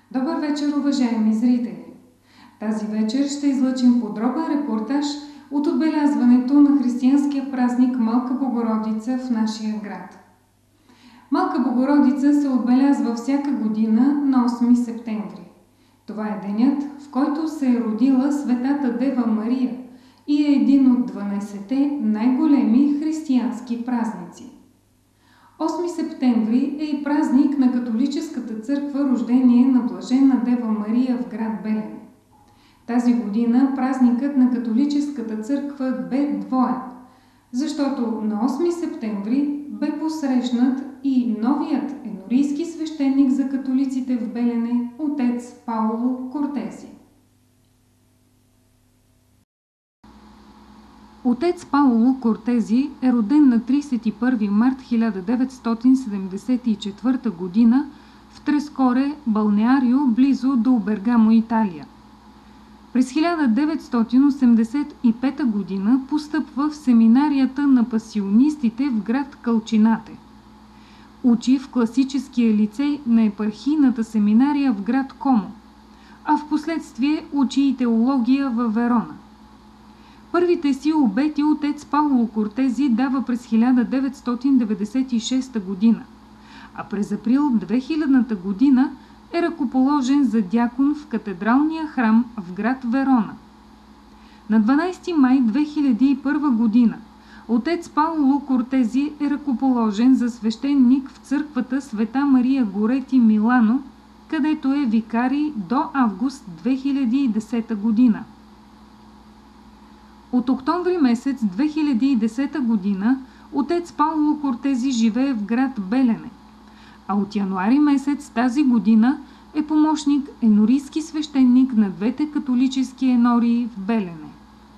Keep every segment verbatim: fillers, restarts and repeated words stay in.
Добър вечер, уважаеми зрители! Тази вечер ще излъчим подробен репортаж от отбелязването на християнския празник Малка Богородица в нашия град. Малка Богородица се отбелязва всяка година на осми септември. Това е денят, в който се е родила Светата Дева Мария и е един от дванайсетте най-големи християнски празници. осми септември е и празник на католическата църква рождение на Блажена Дева Мария в град Белене. Тази година празникът на католическата църква бе двоен, защото на осми септември бе посрещнат и новият енорийски свещеник за католиците в Белене, отец Пауло Кортези. Отец Пауло Кортези е роден на трийсет и първи март хиляда деветстотин седемдесет и четвърта година в Трескоре, Балнеарио, близо до Бергамо, Италия. През хиляда деветстотин осемдесет и пета година постъпва в семинарията на пасионистите в град Калчинате. Учи в класическия лицей на епархийната семинария в град Комо, а в последствие учи и теология във Верона. Първите си обети отец Пауло Кортези дава през хиляда деветстотин деветдесет и шеста година, а през април две хилядната година е ръкоположен за дякон в катедралния храм в град Верона. На дванайсети май две хиляди и първа година отец Пауло Кортези е ръкоположен за свещеник в църквата Света Мария Горети, Милано, където е викарий до август две хиляди и десета година. От октомври месец две хиляди и десета година отец Пауло Кортези живее в град Белене, а от януари месец тази година е помощник енорийски свещеник на двете католически енории в Белене.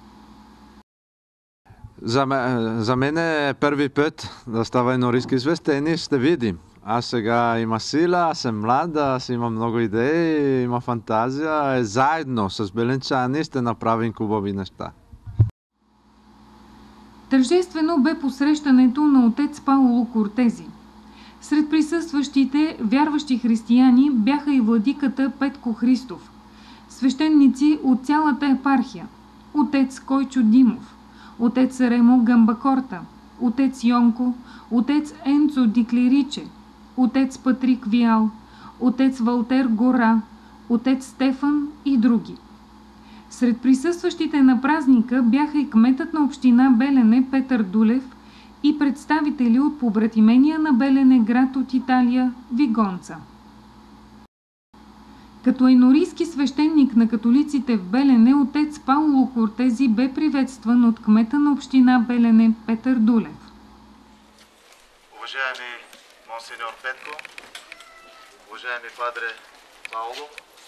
За, за мен е първи път да става енорийски свещеник, ще видим. Аз сега има сила, аз съм млад, аз имам много идеи, има фантазия. Заедно с беленчани ще направим хубави неща. Тържествено бе посрещането на отец Пауло Кортези. Сред присъстващите вярващи християни бяха и владиката Петко Христов, свещеници от цялата епархия, отец Койчо Димов, отец Ремо Гамбакорта, отец Йонко, отец Енцо Диклериче, отец Патрик Виал, отец Валтер Гора, отец Стефан и други. Сред присъстващите на празника бяха и кметът на община Белене Петър Дулев и представители от побратимения на Белене град от Италия Вигонца. Като енорийски свещеник на католиците в Белене, отец Пауло Кортези бе приветстван от кмета на община Белене Петър Дулев. Уважаеми монсеньор Петко, уважаеми падре Пауло,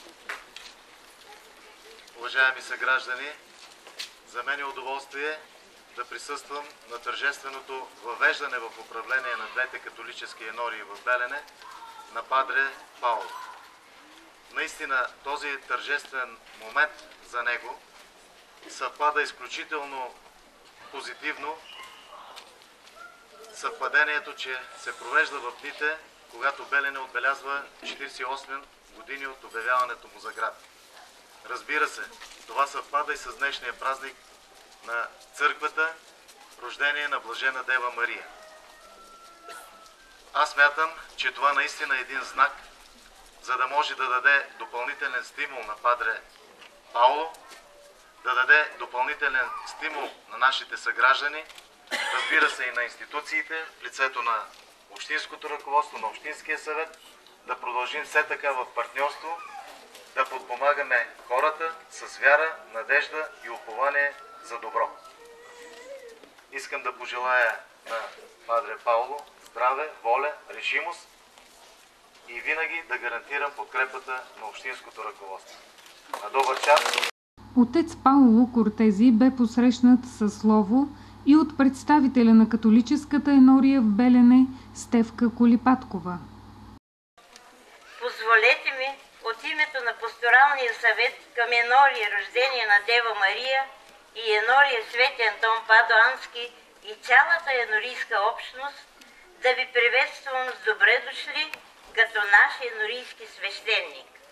уважаеми съграждани, за мен е удоволствие да присъствам на тържественото въвеждане в управление на двете католически енории в Белене на падре Пауло. Наистина този тържествен момент за него съвпада изключително позитивно съвпадението, че се провежда в дните, когато Белене отбелязва четирийсет и осем години от обявяването му за град. Разбира се, това съвпада и с днешния празник на църквата, рождение на Блажена Дева Мария. Аз смятам, че това наистина е един знак, за да може да даде допълнителен стимул на падре Пауло, да даде допълнителен стимул на нашите съграждани, разбира се и на институциите, в лицето на общинското ръководство, на Общинския съвет, да продължим все така в партньорство, да подпомагаме хората с вяра, надежда и упование за добро. Искам да пожелая на падре Пауло здраве, воля, решимост и винаги да гарантирам подкрепата на общинското ръководство. На добър час! Отец Пауло Кортези бе посрещнат със слово и от представителя на католическата енория в Белене Стефка Колипаткова. Позволете ми от името на Пасторалния съвет към енория рождение на Дева Мария и енория Свети Антон Падуански и цялата енорийска общност да ви приветствам с добре дошли като наш енорийски свещеник.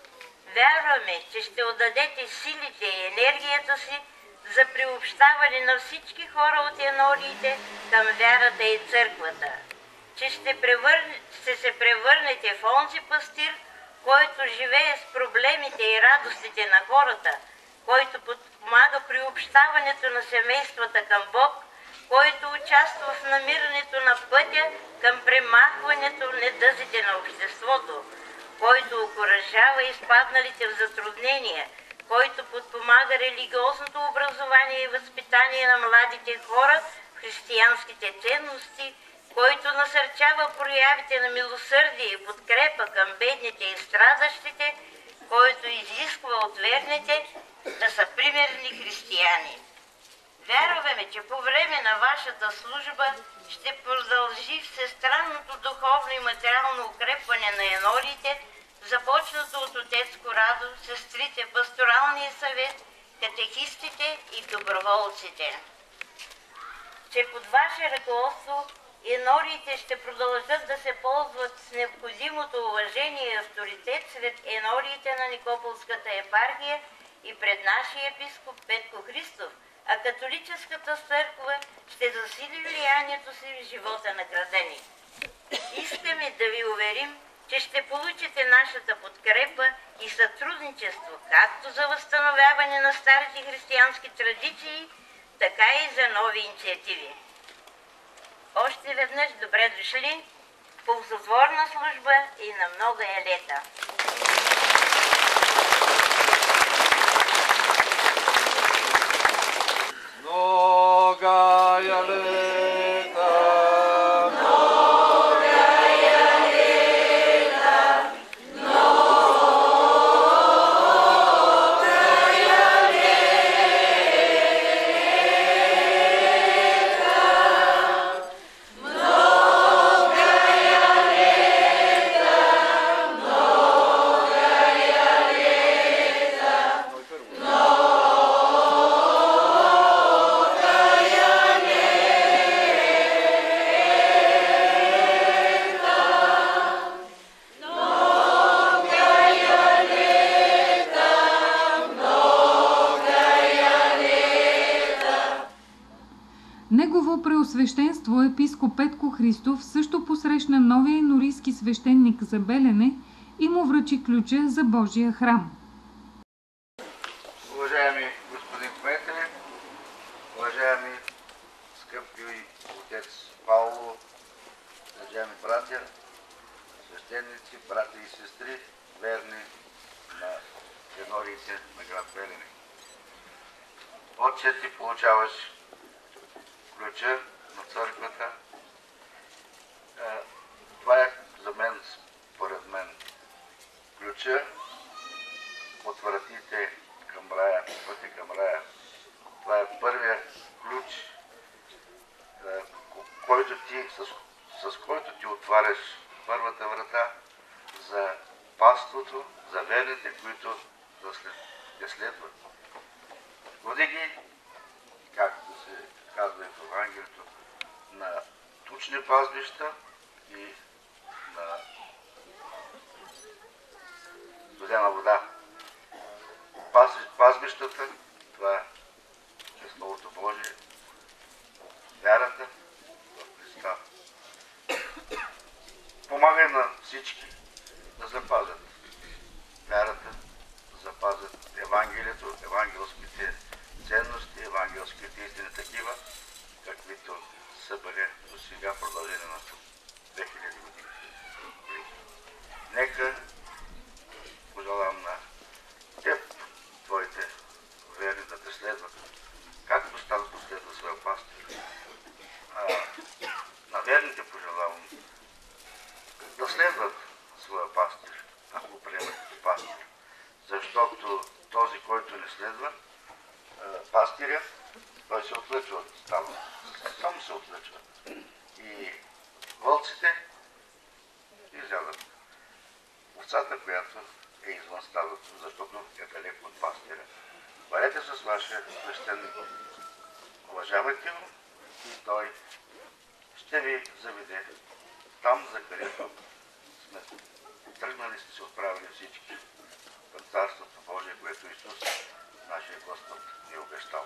Вярваме, че ще отдадете силите и енергията си за приобщаване на всички хора от енориите към вярата и църквата, че ще, превърне, ще се превърнете в онзи пастир, който живее с проблемите и радостите на хората, който подпомага приобщаването на семействата към Бог, който участва в намирането на пътя към премахването недъзите на обществото, който окуражава изпадналите в затруднения, който подпомага религиозното образование и възпитание на младите хора в християнските ценности, който насърчава проявите на милосърдие и подкрепа към бедните и страдащите, който изисква от верните да са примерни християни. Вярваме, че по време на вашата служба ще продължи всестранното духовно и материално укрепване на енориите, започнато от отец Корадо, сестрите, пасторалния съвет, катехистите и доброволците. Че под ваше ръководство енориите ще продължат да се ползват с необходимото уважение и авторитет сред енориите на Никополската епархия и пред нашия епископ Петко Христов, а католическата църква ще засили влиянието си в живота на града ни. Искаме да ви уверим, че ще получите нашата подкрепа и сътрудничество, както за възстановяване на старите християнски традиции, така и за нови инициативи. Още веднъж добре дошли, ползотворна служба и на много е лета! Многая лета, многая лета, многая лета, многая лета, многая лета, Негово преосвещенство епископ Петко Христов също посрещна новия енорийски свещеник за Белене и му връчи ключа за Божия храм. Уважаеми господин кмете, уважаеми скъпи отец Пауло, уважаеми братя, свещеници, брати и сестри, верни на енориите на град Белене. Отче, ти получаваш ключа на църквата. Това е за мен, според мен, ключа от вратите към рая, пътя към рая. Това е първият ключ, който ти, с, с който ти отваряш първата врата за паството, за верните, които да след, те следват. Води ги, както се казва в Евангелието, на тучни пазбища и на студена вода. Пазбищата, това е Словото Божие, вярата в Христа. Помагай на всички да запазят вярата, да запазят Евангелието, евангелските ценности, евангелските истини такива, каквито са били до сега продължение на две хиляди години. Нека пожелавам на теб, твоите верни да те следват, както стадото следва своя пастир. А, на верните пожелавам да следват своя пастир, ако приемат пастир. Защото този, който не следва пастиря, той се отлъчва от стадото. Само се отлъчва. И вълците изядат овцата, която е извън стадото, защото е далеко от пастиря. Бъдете с вашия свещеник, уважавайте го и той ще ви заведе там, за където сме тръгнали сте се отправили всички към Царството Божие, което Исус, нашия Господ, ни е обещал.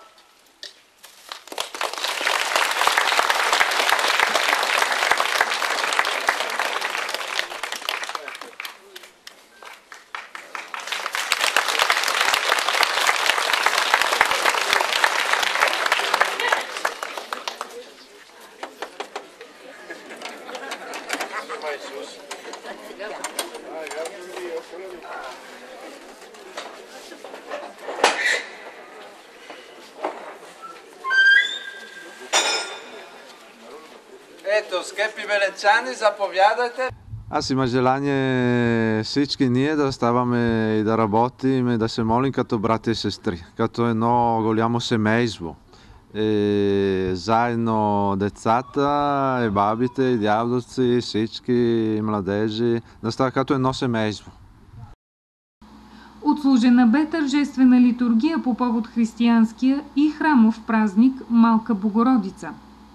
Ето, скъпи веленчани, заповядайте. Аз има желание всички ние да ставаме и да работим и да се молим като брати и сестри, като едно голямо семейство. И заедно децата, и бабите, и дядовци, всички младежи, да стават като едно семейство. Отслужена бе тържествена литургия по повод християнския и храмов празник Малка Богородица.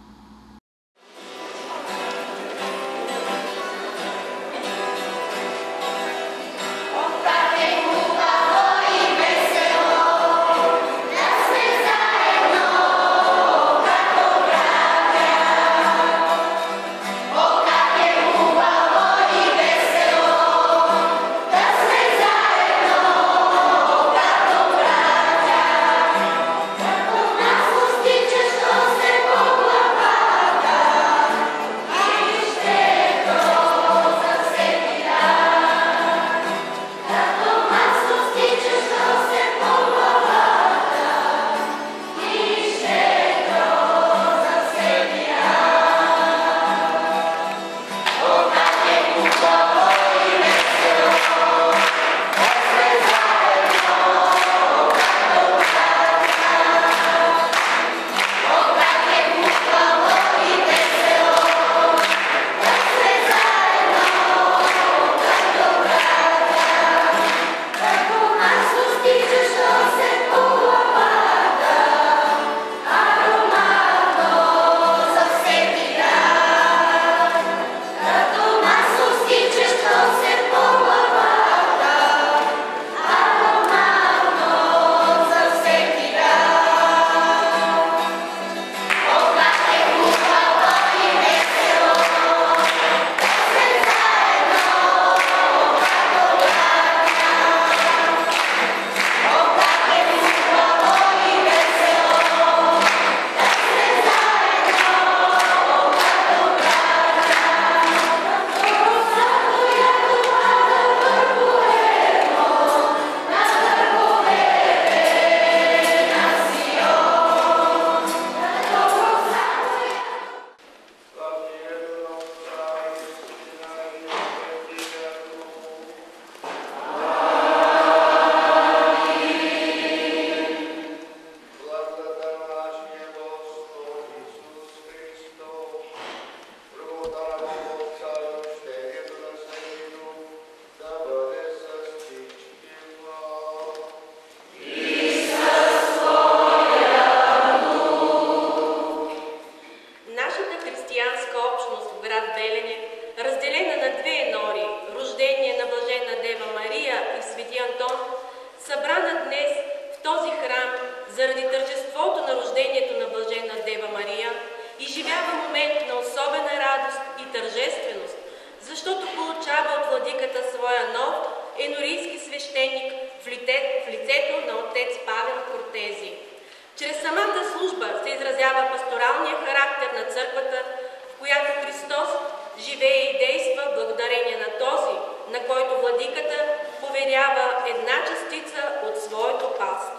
заради тържеството на рождението на Блажена Дева Мария, изживява момент на особена радост и тържественост, защото получава от владиката своя нов енорийски свещеник в, лице, в лицето на отец Павел Кортези. Чрез самата служба се изразява пасторалния характер на църквата, в която Христос живее и действа благодарение на този, на който владиката поверява една частица от своето паство.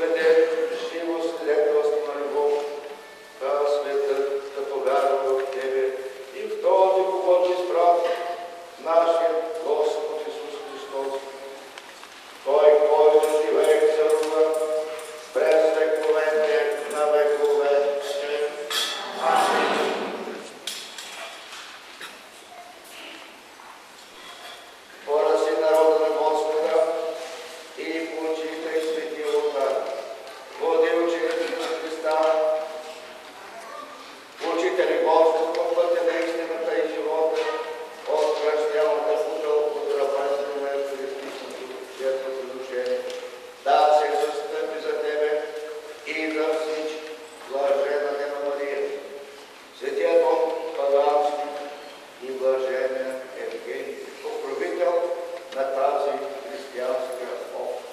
произведе живо свидетелство на любов, та светът да повярва в Тебе и в този, когото изпрати, нашия Господ Исус Христос. Той, който живее и царува през вековете на вековете. Амин. Порази народа на Господа и получите светия олтар. Води учениците на Христа, учители Господ по пътя на истината и живота, от християнната путел, от ръпането на евхаристичното честно задушение. Да се застъпи за Тебе и за всички, блажена Дева Мария, Светия Дом Пагански и блажена Евгений, покровител на тази християнска общност.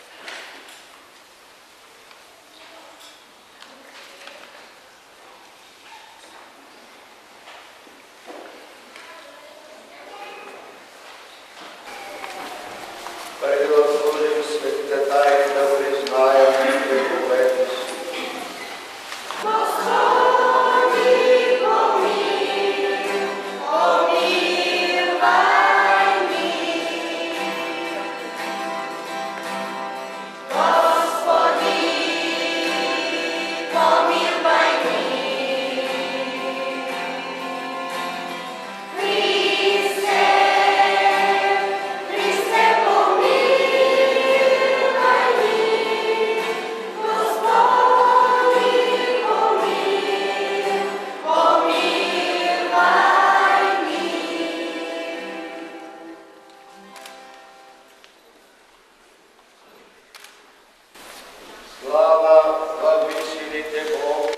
Преди да служим светите тайни, да признаем вековете си. Слава във висилите Бог!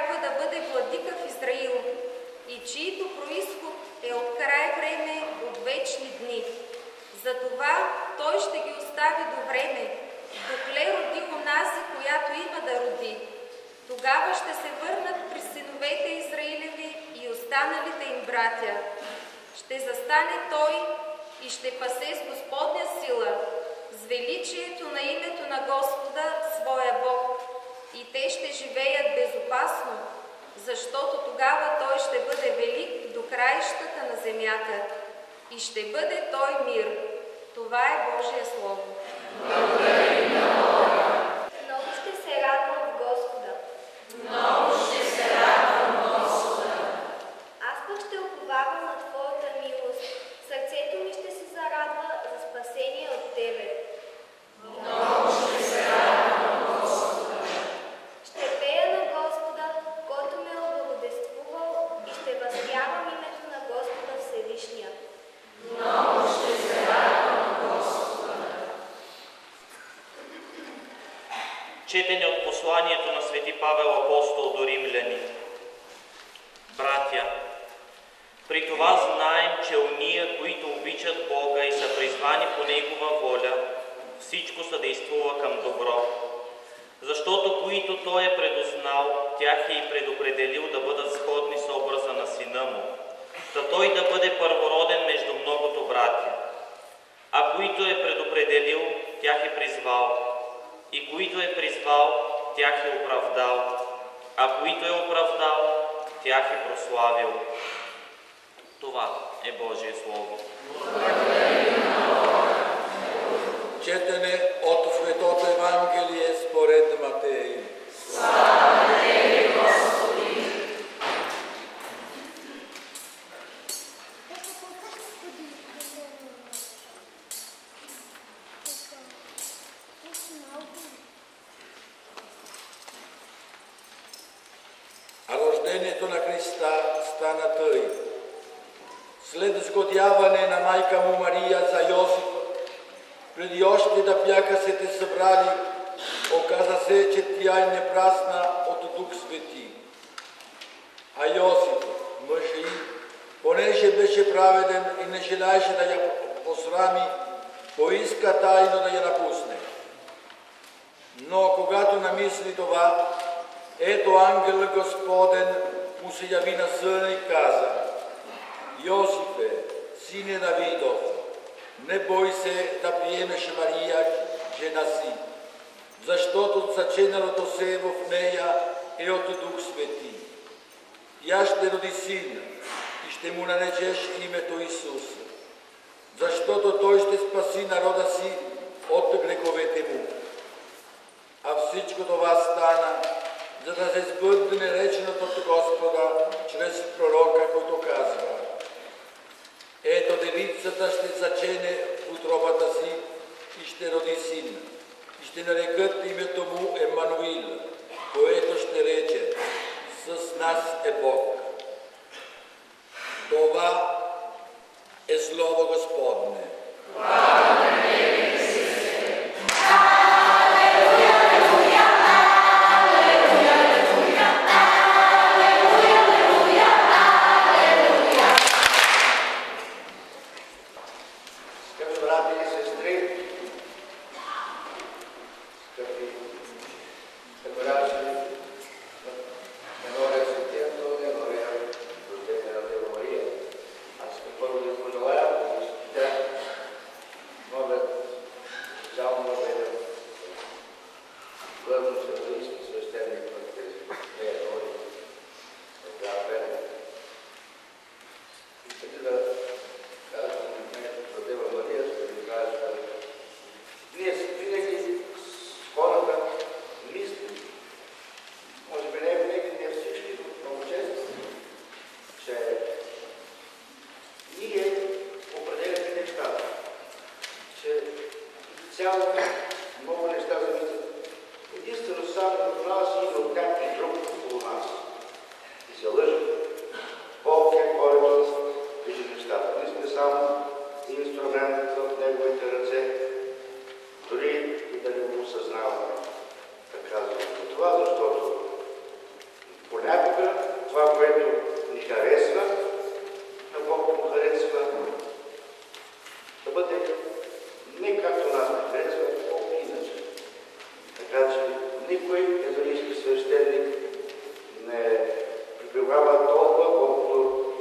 владика в Израил и чието происход е от край време, от останалите им братя. Ще застане той и ще пасе с Господня сила, с величието на името на Господа, своя Бог, и те ще живеят безопасно, защото тогава той ще бъде велик до краищата на земята и ще бъде той мир. Това е Божие Слово. Много ще се радвам в Господа. Много ще се радвам в Господа. Аз пък ще уповавам на Твоята милост. Сърцето ми ще се зарадва за спасение от Тебе. Много ще се радвам в Господа. Ще пея на Господа, който ме е облагодетелствувал, и ще възпявам името на Господа Всевишния. Много ще се радвам в Господа. Четене от посланието на свети Павел апостол до римляни. Братя, при това знаем, че уния, които обичат Бога и са призвани по Негова воля, всичко съдействува към добро. Защото които Той е предузнал, тях е и предопределил да бъдат сходни с образа на Сина Му, та Той да бъде първороден между многото братя. А които е предопределил, тях е призвал. И които е призвал, тях е оправдал. А които е оправдал, тях е прославил. Това е Божие Слово. Четене от Светото Евангелие според Матей. Слава Тебе, Господи! А рождението на Христа стана тъй. След сгодяване на майка му Мария за Йосиф, преди още да бяха се те събрали, оказа се, че тя е непразна от Дух Свети. А Йосиф, мъжът й, понеже беше праведен и не желаеше да я посрами, поиска тайно да я напусне. Но когато намисли това, ето ангел Господен му се яви на съня и каза: Йосифе, сине Давидов, не бой се да приемеш Мария, жена си, защото заченалото се в нея е от Дух Свети. Тя ще роди син и ще му наречеш името Исус, защото той ще спаси народа си от греховете му. А всичко това стана, за да се сбъдне реченото от Господа чрез пророка, който казва: ето девицата ще зачене в утробата си и ще роди син, и ще нарекат името му Емануил, което ще рече: с нас е Бог. Това е Слово Господне. никой езависки свещеник не прибивава толкова, колкото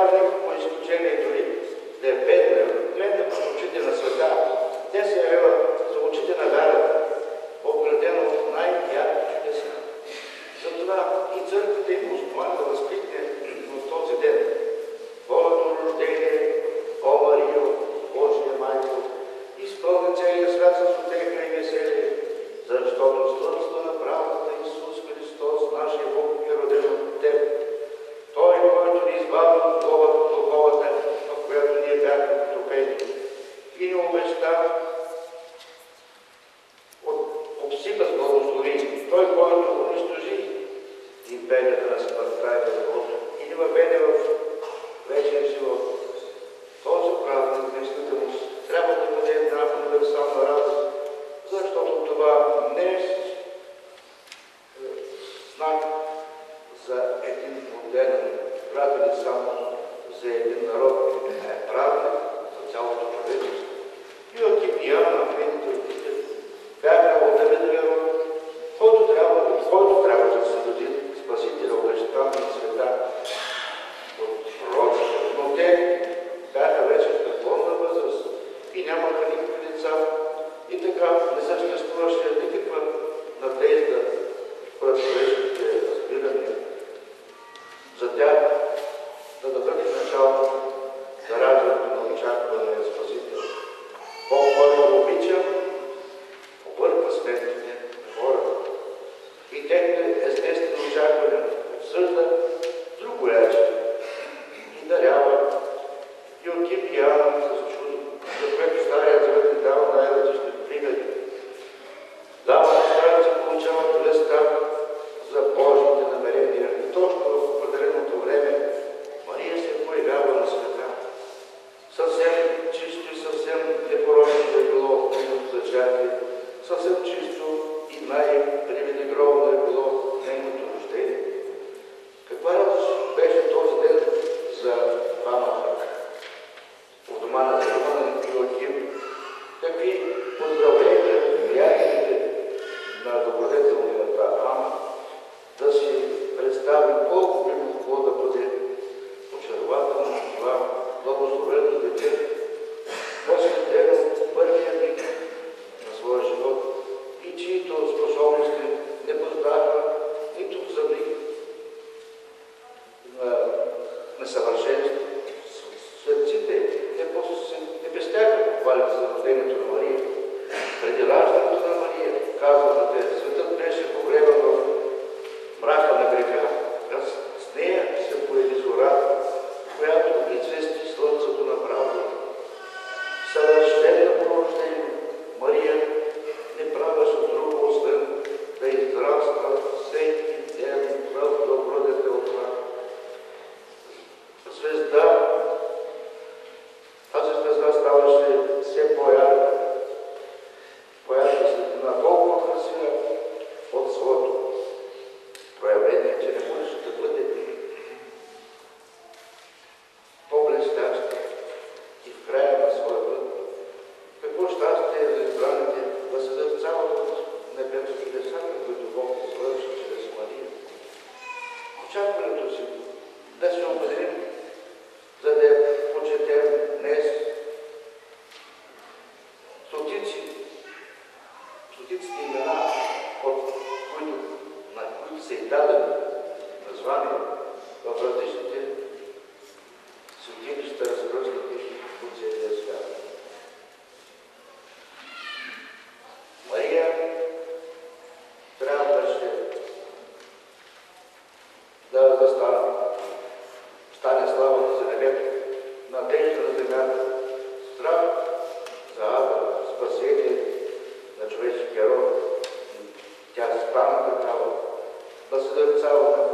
няма никакво изключение дори да е бедна, гледна по очите на света. Те се явяват за очите на вярата, обградено от най-ярки чудеса. Затова и църквата има основание да възкликне в този ден. Твоето рождение, о Марио, Божия майко, изпълни целия свят с утеха и веселие, защото слънцето на правдата Исус Христос, нашия Бог, е роден от Теб. Той, който ни избави от духовата, в която ние бяхме потопени, и ни обеща от обсипа с благослови. Той, който унищожи империята на смъртта и безбожието и ни въведе в вечен живот. Този празник, днешната му, трябва да бъде една универсална радост, защото това не е знак за един отделен град или само за един народ, а е празник за цялото човечество. Йоаким и Анна, нейните родители, бяха от Давидовия род, който трябва, който трябва да се роди Спасителя, обещан на света от пророците, но те бяха вече в преклонна възраст и нямаха никакви деца. И така не съществуваше никаква надежда пред човешките разбирания за тях да дадат начало за раждането на очаквания Спасител. Бог, който обича, обърква сметките на хората и техните естествени очаквания обсъжда друго яче и дарява Йоаким и Анна с чудо, за което Старият Завет ни дава най-различни примери. Дава на старци получават веста за Божите намерения и точно в определеното време Мария се появява на света. Съвсем чисто и съвсем непорочно е било нейното зачатие, съвсем чисто и най-привилегировано е било нейното рождение. Каква радост беше този ден за двамата? В дома на Симон и Йоаким, какви поздравления приятелите на добродетелната Ана, да си представим колко би могло да бъде очарователно това благословено дете, посветено първия миг на своя живот и чието способности не познаха нито за миг на несъвършенство. Светците не пестяха похвалите за рождението на Мария. Преди раждането на Мария, казват те, светът беше погребан в мрака на греха. С нея се появи зората, която извести слънцето на правдата. Съвършено порождение Мария не правеше друго, освен да израства всеки ден в добродетелта. Звезда, тази звезда ставаше все по-ярка, по-ярка светлина, толкова красива от своето проявление, че не можеше да бъде по-блестяща и в края на своя път. Какво щастие е за избраните да се дърцават от небето чудеса, които Бог извърши чрез Мария. Очакването си да се обединим, за да я почетем днес. Стотици, стотиците имена, от които, на които са и дадени названия в различните светилища, разпръснати по целия свят. Мария трябваше да застане, стане славата за небето, надежда на земята, страх за ада, спасение на човешкия род. Тя стана такава, да се дърцава